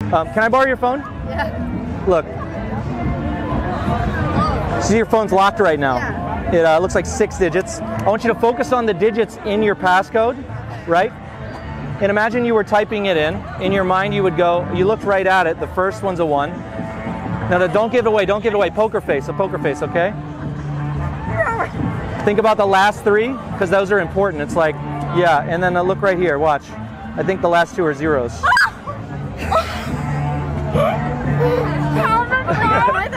Can I borrow your phone? Yeah. Look. See, your phone's locked right now. Yeah. It looks like 6 digits. I want you to focus on the digits in your passcode, right? And imagine you were typing it in. In your mind, you would go, you looked right at it. The first one's a 1. Now, don't give it away. Don't give it away. Poker face, okay? Think about the last 3, because those are important. It's like, yeah, and then look right here. Watch. I think the last 2 are zeros.